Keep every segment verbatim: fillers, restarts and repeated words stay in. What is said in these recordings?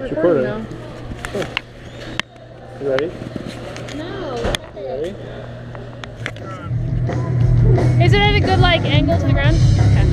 recording now. Sure. You ready? No. You ready? Is it at a good like angle to the ground? Okay.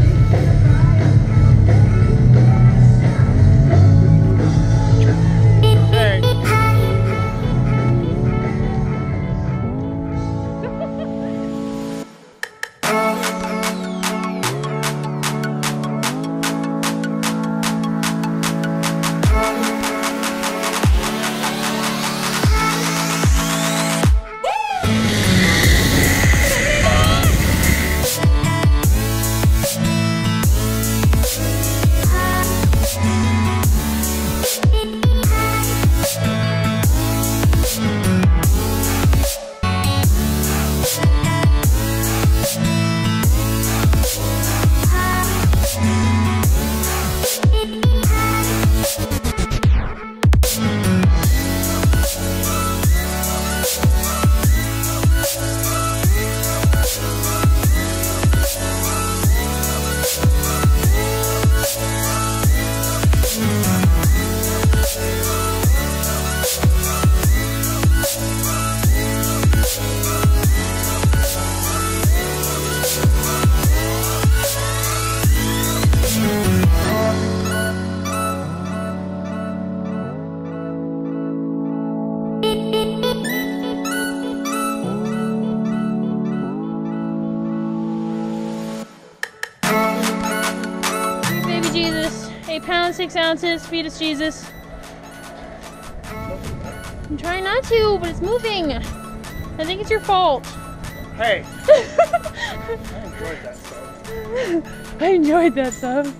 Jesus, eight pounds, six ounces, feed us Jesus. I'm trying not to, but it's moving. I think it's your fault. Hey! I enjoyed that stuff. I enjoyed that stuff.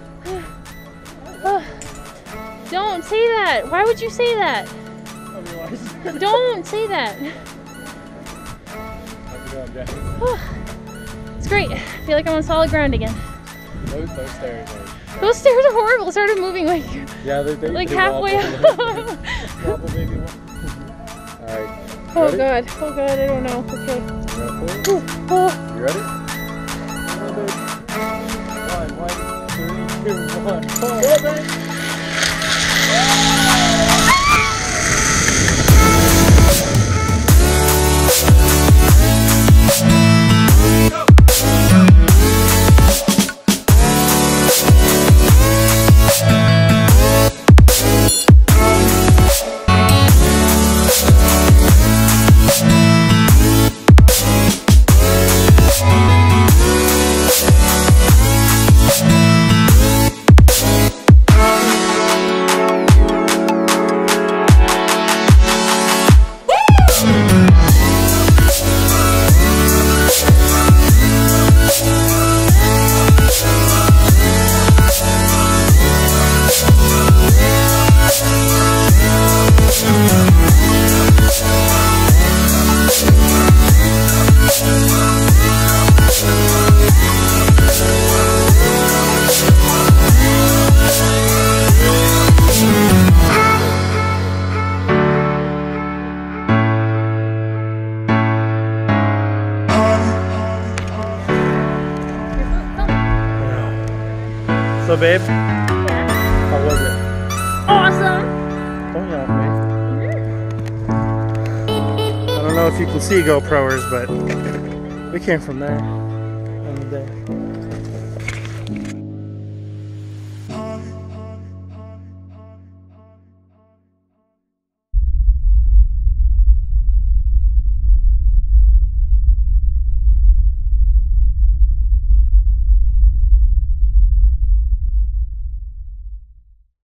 Oh, don't say that. Why would you say that? I realize. Don't say that. How's it going, Jesse? Oh, it's great. I feel like I'm on solid ground again. Those, those stairs are... Those stairs are horrible. It started moving like, yeah, they, they, like they halfway wobble. up. Wobble, baby. Alright. Oh ready? god. Oh god, I don't know. Okay. You ready? Oh. You ready? One, one, three, two, one, four. Go, baby. So babe, Yeah. how was it? Awesome. Don't yell at me. I don't know if you can see GoProers, but we came from there on the day.